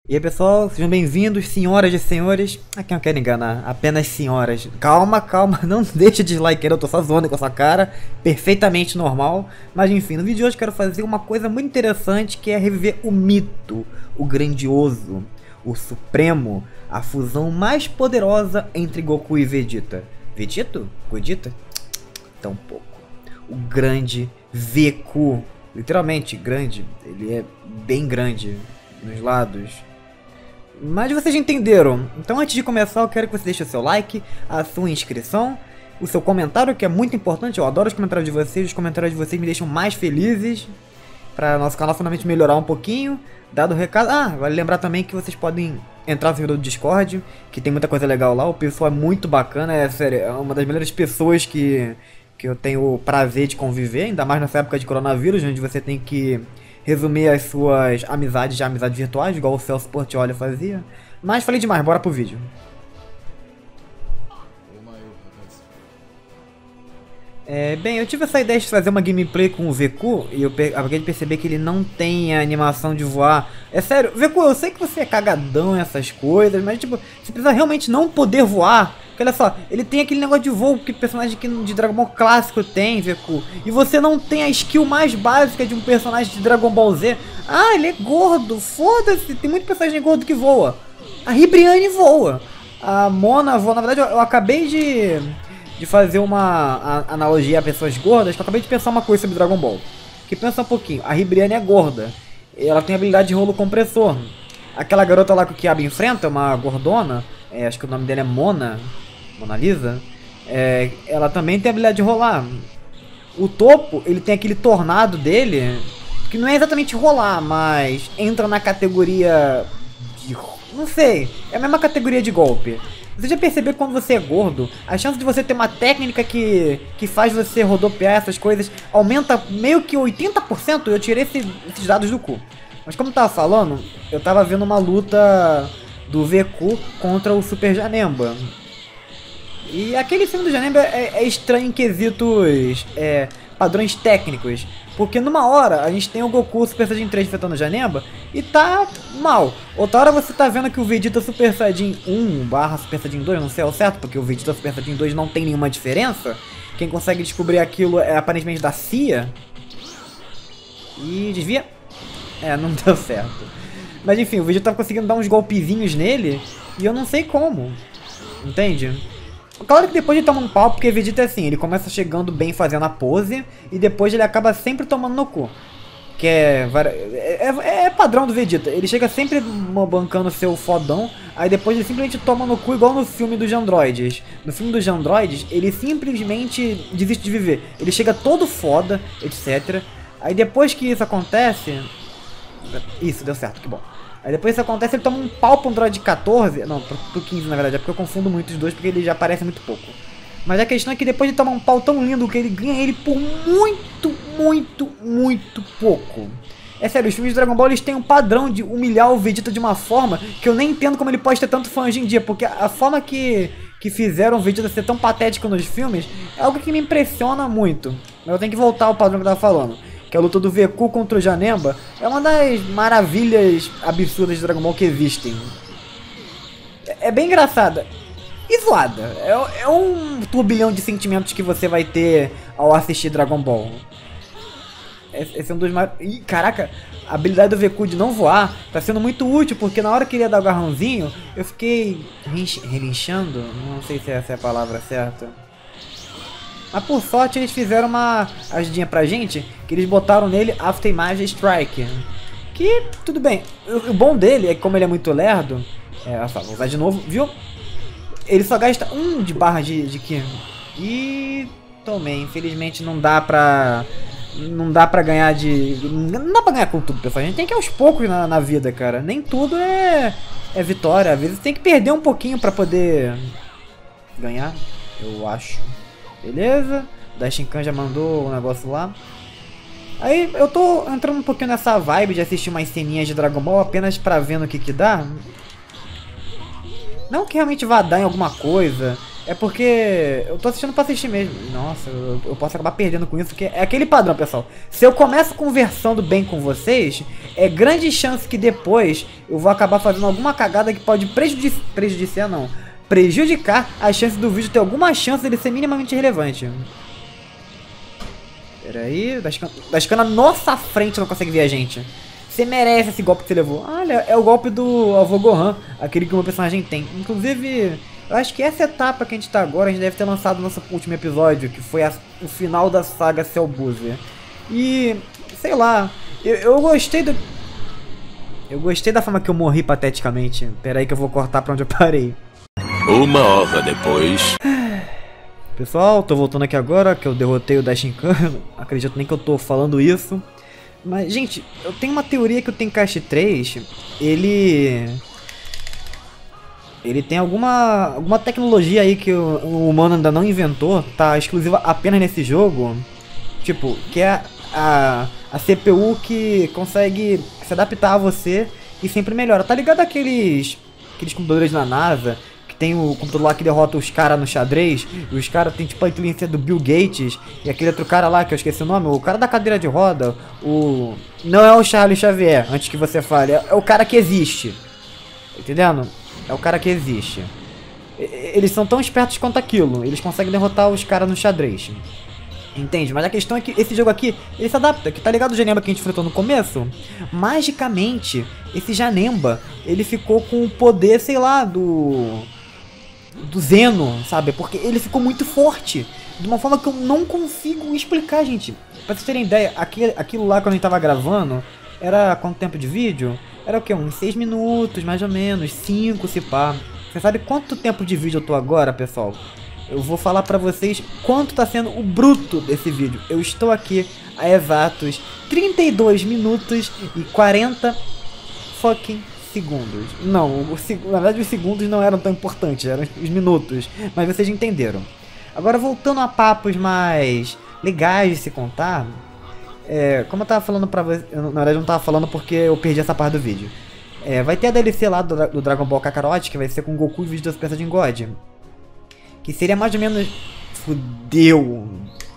E aí pessoal, sejam bem-vindos, senhoras e senhores. A quem eu quero enganar, apenas senhoras. Calma, calma, não deixe de dislike, eu tô só zoando com a sua cara. Perfeitamente normal. Mas enfim, no vídeo de hoje eu quero fazer uma coisa muito interessante, que é reviver o mito, o grandioso, o supremo, a fusão mais poderosa entre Goku e Vegeta. Vegito? Godita? Tão pouco. O grande Veku. Literalmente grande, ele é bem grande nos lados. Mas vocês entenderam. Então antes de começar eu quero que você deixe o seu like, a sua inscrição, o seu comentário, que é muito importante. Eu adoro os comentários de vocês me deixam mais felizes, para nosso canal finalmente melhorar um pouquinho. Dado o recado, vale lembrar também que vocês podem entrar no servidor do Discord, que tem muita coisa legal lá. O pessoal é muito bacana, é sério, é uma das melhores pessoas que eu tenho o prazer de conviver, ainda mais nessa época de coronavírus, onde você tem que resumir as suas amizades de amizades virtuais, igual o Celso Portiolli fazia. Mas falei demais, bora pro vídeo. Bem, eu tive essa ideia de fazer uma gameplay com o Veku e eu acabei de perceber que ele não tem a animação de voar. É sério, Veku, eu sei que você é cagadão nessas coisas, mas tipo, você precisa realmente não poder voar. Porque olha só, ele tem aquele negócio de voo que personagem de Dragon Ball clássico tem, Veku. E você não tem a skill mais básica de um personagem de Dragon Ball Z. Ah, ele é gordo, foda-se, tem muito personagem gordo que voa. A Ribriane voa. A Mona voa, na verdade eu acabei de fazer uma analogia a pessoas gordas, que eu acabei de pensar uma coisa sobre Dragon Ball. Que pensa um pouquinho, a Ribriane é gorda, ela tem habilidade de rolo compressor. Aquela garota lá que o Kiaba enfrenta, uma gordona, acho que o nome dela é Mona Lisa, ela também tem habilidade de rolar. O Topo, ele tem aquele tornado dele, que não é exatamente rolar, mas entra na categoria de... não sei, é a mesma categoria de golpe. Você já percebeu que quando você é gordo, a chance de você ter uma técnica que faz você rodopiar essas coisas aumenta meio que 80%? Eu tirei esses dados do cu. Mas como eu tava falando, eu tava vendo uma luta do Veku contra o Super Janemba. E aquele filme do Janemba é estranho em quesitos padrões técnicos. Porque numa hora a gente tem o Goku Super Saiyajin 3 enfrentando o Janemba e tá mal. Outra hora você tá vendo que o Vegeta Super Saiyajin 1 / Super Saiyajin 2, não sei ao certo, porque o Vegeta Super Saiyajin 2 não tem nenhuma diferença. Quem consegue descobrir aquilo é aparentemente da CIA. E desvia. Não deu certo. Mas enfim, o Vegeta tava conseguindo dar uns golpezinhos nele e eu não sei como. Entende? Claro que depois ele toma um pau, porque Vegeta é assim, ele começa chegando bem fazendo a pose e depois ele acaba sempre tomando no cu. Que é padrão do Vegeta, ele chega sempre bancando seu fodão, aí depois ele simplesmente toma no cu, igual no filme dos androides. No filme dos androides, ele simplesmente desiste de viver, ele chega todo foda, etc. Aí depois que isso acontece... Isso, deu certo, que bom. Aí depois isso acontece, ele toma um pau pro Android 14, não, pro 15 na verdade, é porque eu confundo muito os dois, porque ele já aparece muito pouco. Mas a questão é que depois de tomar um pau tão lindo, que ele ganha ele por muito, muito, muito pouco. É sério, os filmes de Dragon Ball eles têm um padrão de humilhar o Vegeta de uma forma que eu nem entendo como ele pode ter tanto fã hoje em dia, porque a forma que fizeram o Vegeta ser tão patético nos filmes é algo que me impressiona muito. Mas eu tenho que voltar ao padrão que eu tava falando. Que a luta do Veku contra o Janemba é uma das maravilhas absurdas de Dragon Ball que existem. É bem engraçada e zoada. É um turbilhão de sentimentos que você vai ter ao assistir Dragon Ball. Esse é um dos mais... Ih, caraca, a habilidade do Veku de não voar tá sendo muito útil, porque na hora que ele ia dar o agarrãozinho, eu fiquei relinchando, não sei se essa é a palavra certa. Mas por sorte eles fizeram uma ajudinha pra gente, que eles botaram nele Aftermath Strike. Que, tudo bem, o bom dele é que como ele é muito lerdo, vou usar de novo, viu? Ele só gasta 1 de barra de Ki. E tomei, infelizmente não dá pra ganhar não dá pra ganhar com tudo, pessoal. A gente tem que ir aos poucos na vida, cara. Nem tudo é vitória, às vezes tem que perder um pouquinho pra poder ganhar, eu acho. Beleza, da Shinkan já mandou o negócio lá. Aí eu tô entrando um pouquinho nessa vibe de assistir umas ceninhas de Dragon Ball apenas pra ver no que dá. Não que realmente vá dar em alguma coisa. É porque eu tô assistindo pra assistir mesmo. Nossa, eu posso acabar perdendo com isso, porque é aquele padrão, pessoal. Se eu começo conversando bem com vocês, é grande chance que depois eu vou acabar fazendo alguma cagada que pode prejudicar a chance do vídeo ter alguma chance dele ser minimamente relevante. Pera aí, da escana na nossa frente não consegue ver a gente. Você merece esse golpe que você levou. Olha, é o golpe do avô Gohan, aquele que o meu personagem tem. Inclusive, eu acho que essa etapa que a gente tá agora, a gente deve ter lançado no nosso último episódio, que foi o final da saga Cell Boozer. E, sei lá, eu gostei do... Eu gostei da forma que eu morri pateticamente. Pera aí que eu vou cortar pra onde eu parei. 1 hora depois... Pessoal, tô voltando aqui agora que eu derrotei o Dashinkan. Acredito nem que eu tô falando isso. Mas, gente, eu tenho uma teoria que o Tenkaichi 3, ele tem alguma tecnologia aí que o humano ainda não inventou, tá exclusiva apenas nesse jogo. Tipo, que é a CPU que consegue se adaptar a você e sempre melhora. Tá ligado aqueles computadores da NASA? Tem o computador lá que derrota os caras no xadrez, e os caras tem tipo a inteligência do Bill Gates, e aquele outro cara lá que eu esqueci o nome, o cara da cadeira de roda, não é o Charles Xavier, antes que você fale, é o cara que existe, entendendo? É o cara que existe. Eles são tão espertos quanto aquilo, eles conseguem derrotar os caras no xadrez. Entende? Mas a questão é que esse jogo aqui, ele se adapta, que tá ligado o Janemba que a gente enfrentou no começo? Magicamente, esse Janemba, ele ficou com o poder, sei lá, do Zeno, sabe? Porque ele ficou muito forte, de uma forma que eu não consigo explicar, gente. Pra vocês terem ideia, aquilo lá quando a gente tava gravando, era quanto tempo de vídeo? Era o que? Uns 6 minutos, mais ou menos, 5 se pá. Você sabe quanto tempo de vídeo eu tô agora, pessoal? Eu vou falar pra vocês quanto tá sendo o bruto desse vídeo. Eu estou aqui a exatos 32 minutos e 40 fucking segundos. Não, na verdade os segundos não eram tão importantes, eram os minutos. Mas vocês entenderam. Agora voltando a papos mais legais de se contar. Como eu tava falando pra vocês... Na verdade eu não tava falando porque eu perdi essa parte do vídeo. Vai ter a DLC lá do Dragon Ball Kakarot, que vai ser com Goku e o vídeo do Super Saiyajin God. Que seria mais ou menos... Fudeu!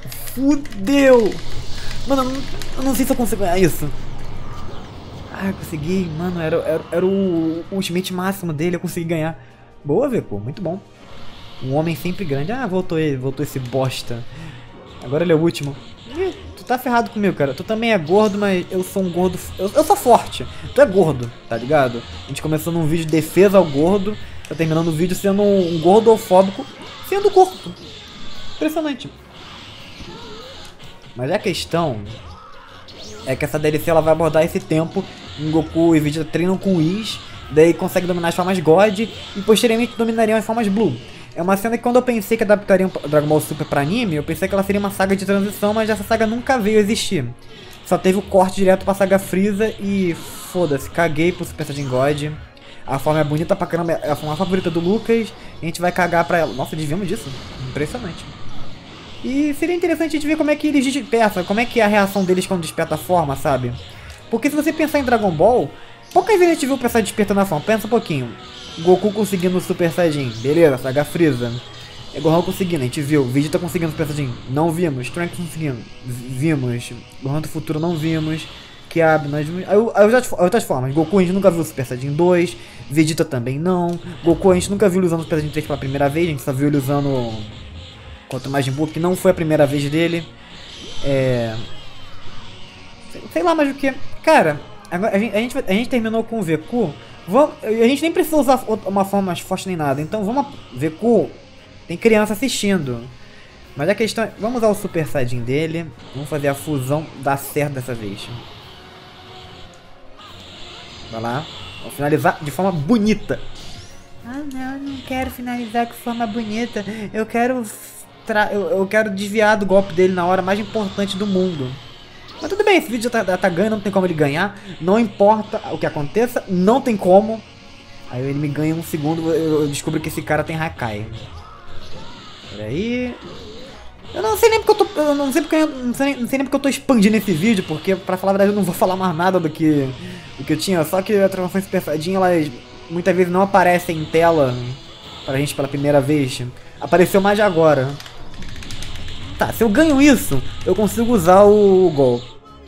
Mano, eu não sei se eu consigo ganhar isso. Ah, eu consegui, mano, era o ultimate máximo dele, eu consegui ganhar. Boa, Veku, muito bom. Um homem sempre grande. Ah, voltou esse bosta. Agora ele é o último. Ih, tu tá ferrado comigo, cara. Tu também é gordo, mas eu sou um gordo... Eu sou forte. Tu é gordo, tá ligado? A gente começou num vídeo de defesa ao gordo. Tá terminando o vídeo sendo um gordofóbico sendo gordo. Impressionante. Mas a questão é que essa DLC ela vai abordar esse tempo em Goku e Vegeta treinam com o Whis, daí consegue dominar as formas God e posteriormente dominariam as formas Blue. É uma cena que quando eu pensei que adaptariam Dragon Ball Super pra anime, eu pensei que ela seria uma saga de transição, mas essa saga nunca veio a existir. Só teve o corte direto pra saga Freeza e foda-se, caguei pro Super Saiyajin God. A forma é bonita pra caramba, é a forma favorita do Lucas, a gente vai cagar pra ela. Nossa, desviamos disso? Impressionante. E seria interessante a gente ver como é que eles despertam, como é que é a reação deles quando desperta a forma, sabe? Porque se você pensar em Dragon Ball, poucas vezes a gente viu o pessoal despertando a forma. Pensa um pouquinho. Goku conseguindo o Super Saiyajin, beleza, saga Freeza. Gohan conseguindo, a gente viu. Vegeta conseguindo o Super Saiyajin, não vimos. Trunks conseguindo, vimos. Gohan do futuro não vimos. Kiabi, nós vimos. Aí outras formas. Goku a gente nunca viu o Super Saiyajin 2. Vegeta também não. Goku a gente nunca viu ele usando o Super Saiyajin 3 pela primeira vez. A gente só viu ele usando contra o Majin Buu, que não foi a primeira vez dele. Sei lá mais o que. Cara, a gente terminou com o Veku. A gente nem precisa usar uma forma mais forte nem nada. Então vamos. Veku, tem criança assistindo. Mas a questão é, vamos usar o Super Saiyajin dele. Vamos fazer a fusão dar certo dessa vez. Vai lá. Vamos finalizar de forma bonita. Ah não, eu não quero finalizar de forma bonita. Eu quero desviar do golpe dele na hora mais importante do mundo. Mas tudo bem, esse vídeo já tá ganhando, não tem como ele ganhar. Não importa o que aconteça, não tem como. Aí ele me ganha um segundo, eu descubro que esse cara tem Hakai. Peraí. Eu não sei nem porque eu tô expandindo esse vídeo, porque pra falar a verdade eu não vou falar mais nada do que eu tinha. Só que a transformação Super Saiyajin, elas muitas vezes não aparecem em tela pra gente pela primeira vez. Apareceu mais de agora. Tá, se eu ganho isso, eu consigo usar o gol.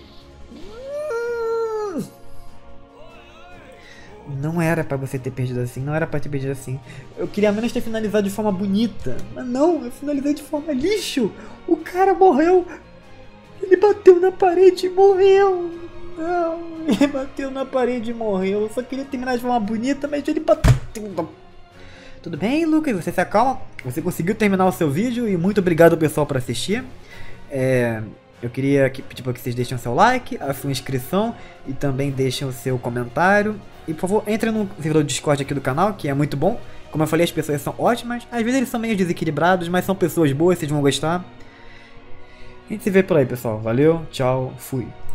Não era pra você ter perdido assim, não era pra ter perdido assim. Eu queria menos ter finalizado de forma bonita. Mas não, eu finalizei de forma lixo. O cara morreu. Ele bateu na parede e morreu. Não, ele bateu na parede e morreu. Eu só queria terminar de forma bonita, mas ele bateu. Tudo bem, Lucas? Você se acalma? Você conseguiu terminar o seu vídeo e muito obrigado, pessoal, por assistir. Eu queria pedir para que vocês deixem o seu like, a sua inscrição e também deixem o seu comentário. E por favor, entre no servidor do Discord aqui do canal, que é muito bom. Como eu falei, as pessoas são ótimas. Às vezes eles são meio desequilibrados, mas são pessoas boas, vocês vão gostar. A gente se vê por aí, pessoal. Valeu, tchau, fui.